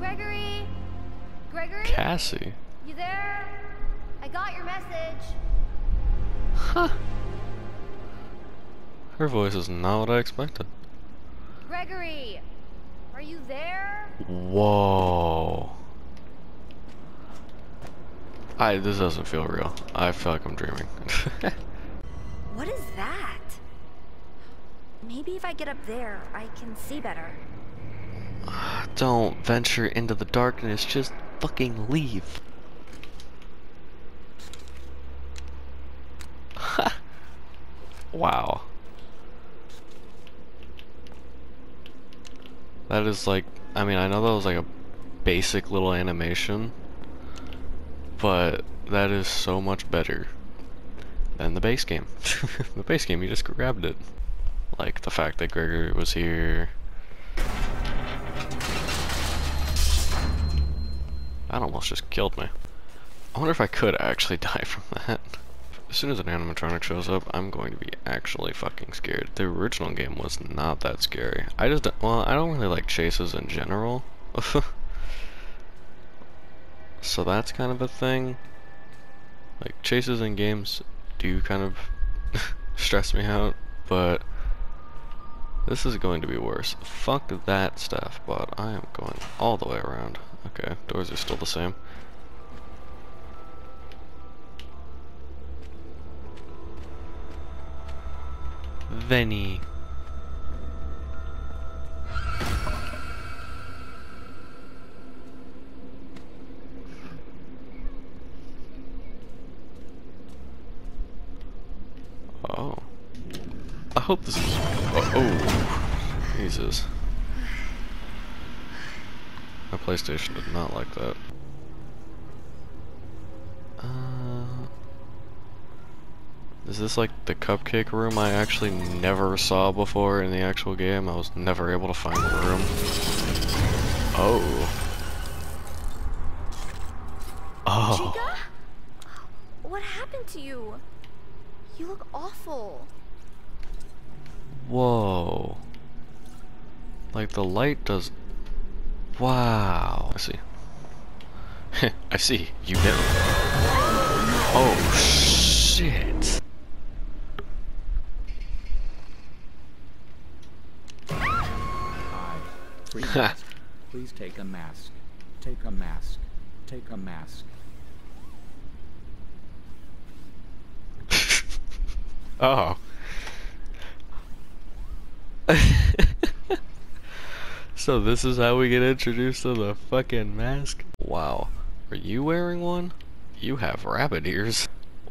Gregory? Gregory? Cassie? You there? I got your message. Huh. Her voice is not what I expected. Gregory! Are you there? Whoa. This doesn't feel real. I feel like I'm dreaming. What is that? Maybe if I get up there, I can see better. Don't venture into the darkness, just fucking leave. Wow. That is like, I mean, I know that was like a basic little animation, but that is so much better than the base game. The base game, you just grabbed it. Like the fact that Gregory was here. That almost just killed me. I wonder if I could actually die from that. As soon as an animatronic shows up, I'm going to be actually fucking scared. The original game was not that scary. Well, I don't really like chases in general. So that's kind of a thing. Like, chases in games do kind of stress me out, but this is going to be worse. Fuck that stuff, but I am going all the way around. Okay, doors are still the same. Venny. Oh. I hope this is... Oh. Jesus. My PlayStation did not like that. Is this like the cupcake room I actually never saw before in the actual game? I was never able to find the room. Oh. Oh. Chica? What happened to you? You look awful. Whoa. Like the light does... Wow. I see. I see. You did. Oh, shit. Please take a mask. Take a mask. Take a mask. Oh. So this is how we get introduced to the fucking mask? Wow. Are you wearing one? You have rabbit ears.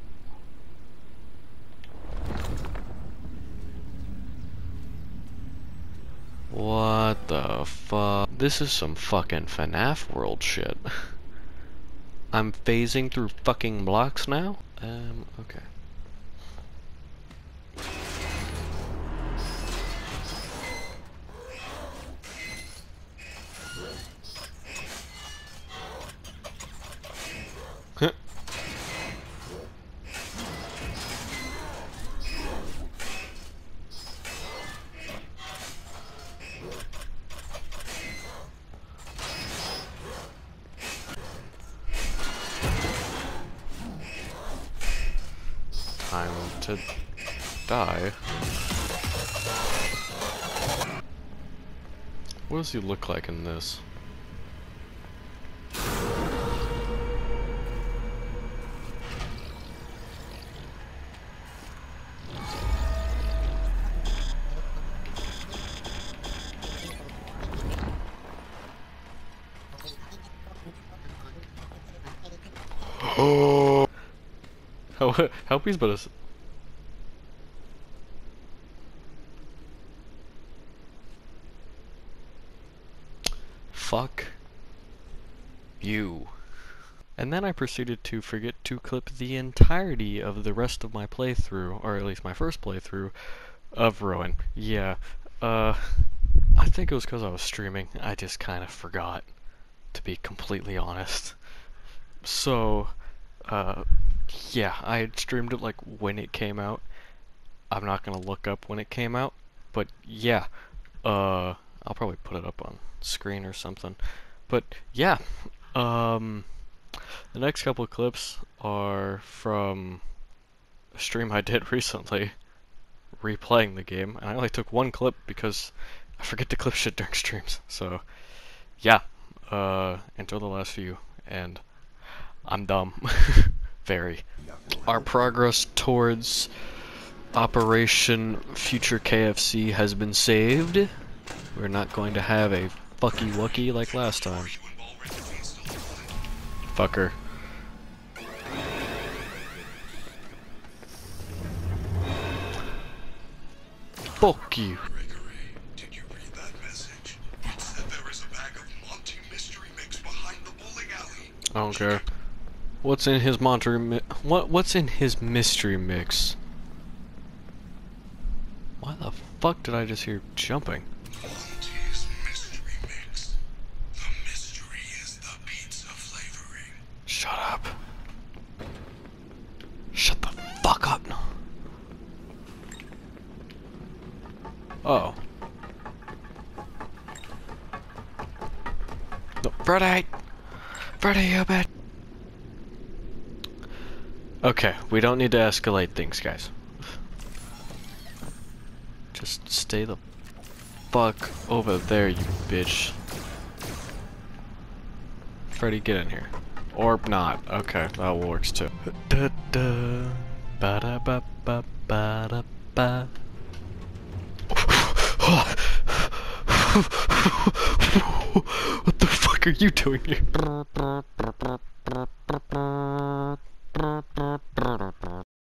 What the fuck? This is some fucking FNAF world shit. I'm phasing through fucking blocks now? Okay. Time to die. What does he look like in this? Oh. Help he's but a... Fuck you. And then I proceeded to forget to clip the entirety of the rest of my playthrough, or at least my first playthrough, of Rowan. Yeah, I think it was because I was streaming. I just kind of forgot, to be completely honest. So, yeah, I had streamed it like when it came out. I'm not gonna look up when it came out, but yeah, I'll probably put it up on screen or something. But yeah, the next couple of clips are from a stream I did recently, replaying the game, and I only took one clip because I forget to clip shit during streams. So yeah, enjoy the last few, and I'm dumb. Very. Our progress towards Operation Future KFC has been saved. We're not going to have a fucky wucky like last time. Fucker. Fuck you. Did you read that message? It said there is a bag of Monty mystery mix behind the bowling alley. I don't care. What's in his what's in his mystery mix? Why the fuck did I just hear jumping? Monty's mystery mix. The mystery is the pizza flavoring. Shut up. Shut the fuck up. Oh. No, Freddy! Freddy, you bitch! Okay, we don't need to escalate things, guys. Just stay the fuck over there, you bitch. Freddy, get in here. Or not. Okay, that works too. Da da ba da ba ba ba da ba. What the fuck are you doing here?